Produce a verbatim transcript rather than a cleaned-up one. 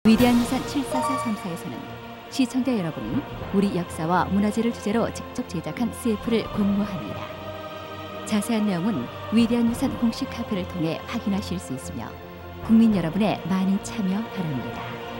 위대한 유산 칠사사삼사에서는 시청자 여러분이 우리 역사와 문화재를 주제로 직접 제작한 씨에프를 공모합니다. 자세한 내용은 위대한 유산 공식 카페를 통해 확인하실 수 있으며 국민 여러분의 많은 참여 바랍니다.